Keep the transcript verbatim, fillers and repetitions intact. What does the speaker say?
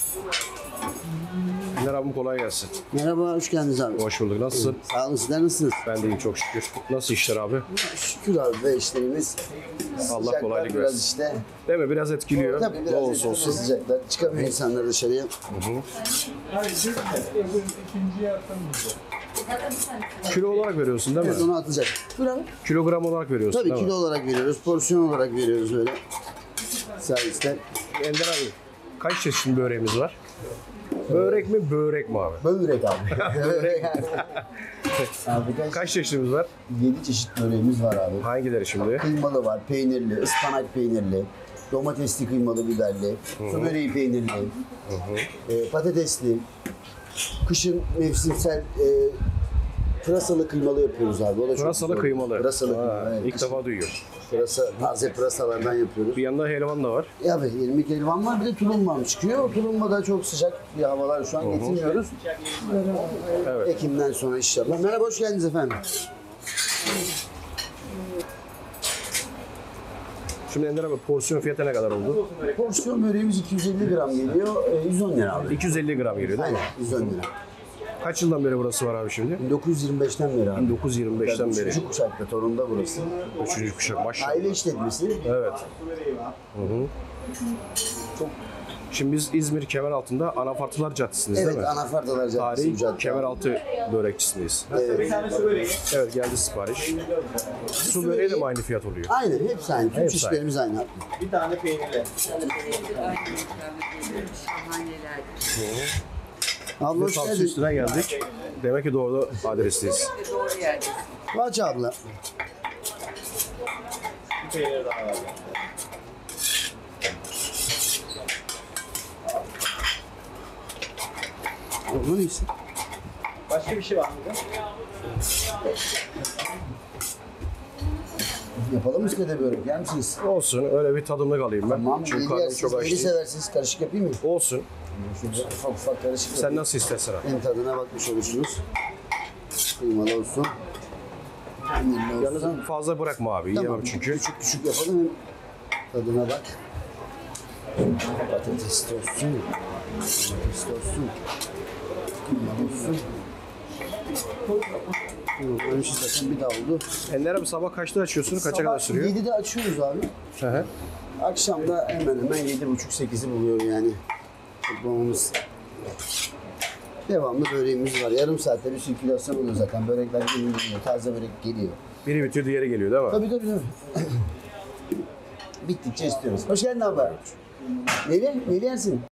Ender abim kolay gelsin. Merhaba, hoş geldiniz abi. Hoş bulduk. Nasılsın? Sağ olun, sizler nasılsınız? Ben de iyiyim çok şükür. Nasıl işler abi? Şükür abi be işlerimiz. Allah Sıcaklar kolaylık biraz versin. işte. Değil mi? Biraz etkiliyor. Tabii Ne biraz olursa etkili olsun. sıcaklar. Çıkamıyor insanlar dışarıya. Kilo olarak veriyorsun değil mi? Evet, onu atacak. Bırak. Kilogram olarak veriyorsun Tabii değil kilo mi? olarak veriyoruz, porsiyon olarak veriyoruz öyle. Servisler. Ender abi kaç çeşit böreğimiz var? Börek mi börek mi abi? Börek abi. Börek. Abi kaç, Kaç çeşitimiz var? yedi çeşit böreğimiz var abi. Hangileri şimdi? Kıymalı var, peynirli, ıspanak peynirli, domatesli kıymalı biberli, su böreği peynirli, e, patatesli, kışın mevsimsel e, pırasalı kıymalı yapıyoruz abi. O da çok Pırasalı güzel. kıymalı. Pırasalı Ha, kıymalı. Evet, İlk kışın defa duyuyorum. Pırasa, taze pırasalardan yapıyoruz. Bir yanda helvan da var. Ya abi irmik helvan var, bir de tulumban çıkıyor. Tulumba da çok sıcak bir havalar şu an getirmiyoruz. Evet. Ekim'den sonra inşallah. Merhaba, hoş geldiniz efendim. Şimdi Ender abi porsiyon fiyatı ne kadar oldu? Porsiyon böreğimiz iki yüz elli gram geliyor, e, yüz on lira abi. iki yüz elli gram geliyor değil mi? Aynen, yüz on lira. Kaç yıldan beri burası var abi şimdi? bin dokuz yüz yirmi beşten beri abi. bin dokuz yüz yirmi beşten beri. Üçüncü kuşakta Torun'da burası. Üçüncü kuşak maşallah. Aile işletmesi. Evet. Hı hı. Çok. Şimdi biz İzmir Kemeraltı'nda Anafartılar Caddesi'ndeyiz Evet, değil mi? Anafartalar Caddesi Tarihi cadde. Kemeraltı börekçisindeyiz. Evet. Evet geldi sipariş. Su böreği de mi aynı fiyat oluyor? Aynen, hepsi aynı. Tüm Hepsi çeşitlerimiz aynı. Bir tane peynirli. Abla hoş Tam geldin. üstüne geldik. Demek ki doğru adresteyiz. Doğru yerde. Aç abla. Bir peynir daha var. Abla neyse. Başka bir şey var mıydı? Yapalım mı size börek? Yer misiniz? Olsun öyle bir tadımlık alayım ben. Tamam. Çünkü Neli karnım yersiniz? çok aç Neli değil. seversiniz? Karışık yapayım mı? Olsun. Şöyle ufak ufak karışık Sen yapayım. nasıl istersen abi. En tadına bakmış olursunuz. Kıymalı olsun. Peynirli Yalnız olsun. fazla bırakma abi. Tamam, Yiyemem çünkü. Küçük küçük yapalım hem tadına bak. Patates de olsun. Patates de olsun. Kıymalı olsun. Ölmüşüz zaten bir daha oldu. Ender abi sabah kaçta açıyorsun? Kaça kadar sürüyor? yedide açıyoruz abi. Hı hı. Akşam da hemen hemen yedi buçuk sekizi buluyor yani. Tutmamamız. Devamlı böreğimiz var. Yarım saatte bir sirkülasyon oluyor zaten. Börekler geliyor, taze börek geliyor. Biri bitiyor diğeri geliyor değil mi? Tabii tabii tabii. Bittikçe istiyoruz. Hoş geldin abi. Neli? Neli yersin?